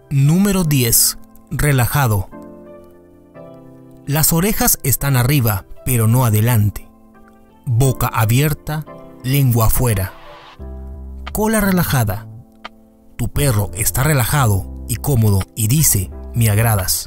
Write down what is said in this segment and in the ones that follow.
Número 10. Relajado. Las orejas están arriba, pero no adelante. Boca abierta, lengua afuera. Cola relajada. Tu perro está relajado y cómodo y dice, me agradas.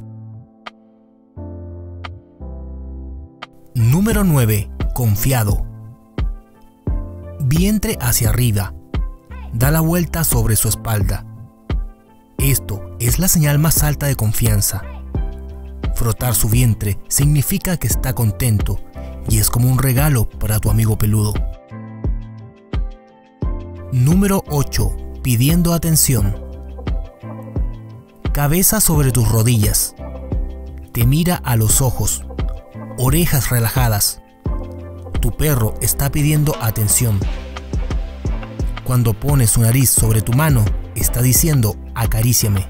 Número 9. Confiado. Vientre hacia arriba. Da la vuelta sobre su espalda. Esto es la señal más alta de confianza. Frotar su vientre significa que está contento y es como un regalo para tu amigo peludo. Número 8. Pidiendo atención. Cabeza sobre tus rodillas. Te mira a los ojos. Orejas relajadas. Tu perro está pidiendo atención. Cuando pones su nariz sobre tu mano, está diciendo, acaríciame.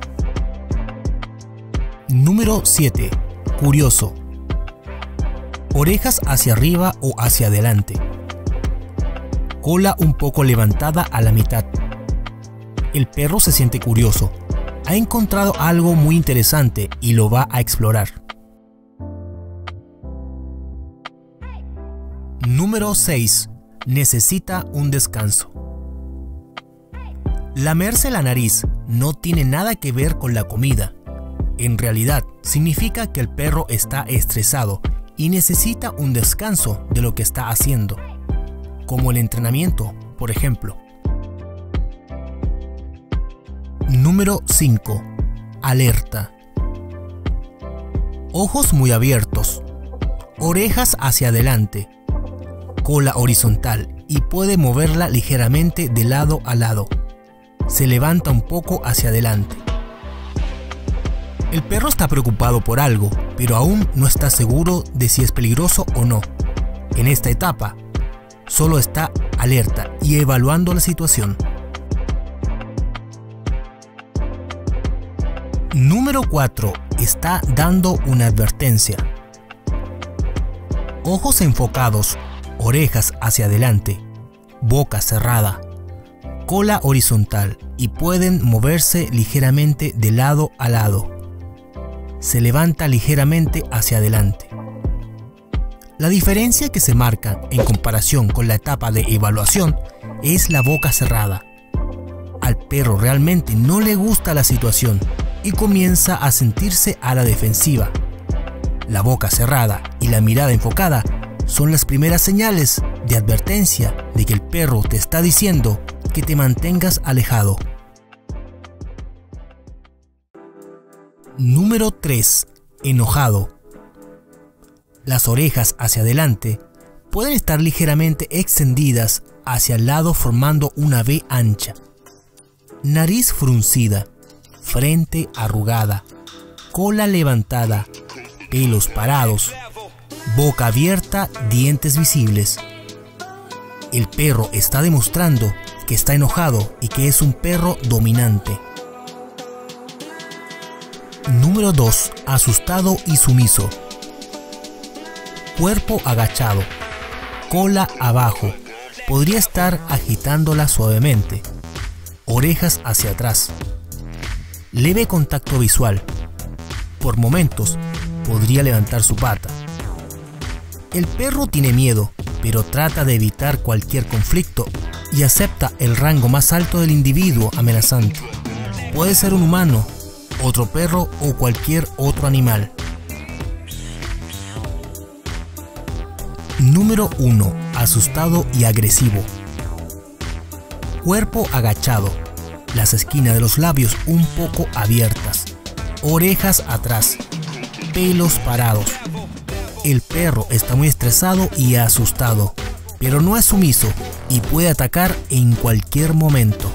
Número 7. Curioso. Orejas hacia arriba o hacia adelante. Cola un poco levantada a la mitad. El perro se siente curioso. Ha encontrado algo muy interesante y lo va a explorar. Número 6. Necesita un descanso. Lamerse la nariz no tiene nada que ver con la comida. En realidad, significa que el perro está estresado y necesita un descanso de lo que está haciendo, como el entrenamiento, por ejemplo. Número 5. Alerta. Ojos muy abiertos. Orejas hacia adelante. Cola horizontal y puede moverla ligeramente de lado a lado. Se levanta un poco hacia adelante. El perro está preocupado por algo, pero aún no está seguro de si es peligroso o no. En esta etapa, solo está alerta y evaluando la situación. Número 4. Está dando una advertencia. Ojos enfocados, orejas hacia adelante, boca cerrada, cola horizontal y pueden moverse ligeramente de lado a lado. Se levanta ligeramente hacia adelante. La diferencia que se marca en comparación con la etapa de evaluación es la boca cerrada. Al perro realmente no le gusta la situación y comienza a sentirse a la defensiva. La boca cerrada y la mirada enfocada son las primeras señales de advertencia de que el perro te está diciendo que te mantengas alejado. Número 3. Enojado. Las orejas hacia adelante pueden estar ligeramente extendidas hacia el lado formando una V ancha. Nariz fruncida, frente arrugada, cola levantada, pelos parados, boca abierta, dientes visibles. El perro está demostrando que está enojado y que es un perro dominante. Número 2. Asustado y sumiso. Cuerpo agachado, cola abajo, podría estar agitándola suavemente. Orejas hacia atrás. Leve contacto visual. Por momentos, podría levantar su pata. El perro tiene miedo, pero trata de evitar cualquier conflicto y acepta el rango más alto del individuo amenazante. Puede ser un humano, otro perro o cualquier otro animal. Número 1. Asustado y agresivo. Cuerpo agachado, las esquinas de los labios un poco abiertas, orejas atrás, pelos parados. El perro está muy estresado y asustado, pero no es sumiso y puede atacar en cualquier momento.